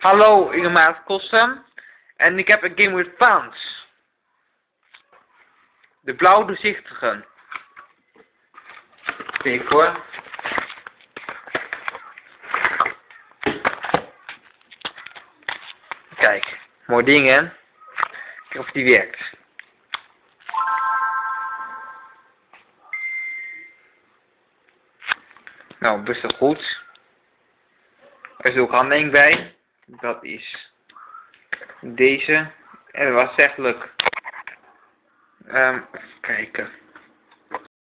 Hallo, ik ben Maat Kossen en ik heb een Game with Fans. De blauw doorzichtige. Kijk hoor. Kijk, mooi ding hè. Kijk of die werkt. Nou, best wel goed. Er is ook handleiding bij. Dat is deze. En dat was eigenlijk. Even kijken.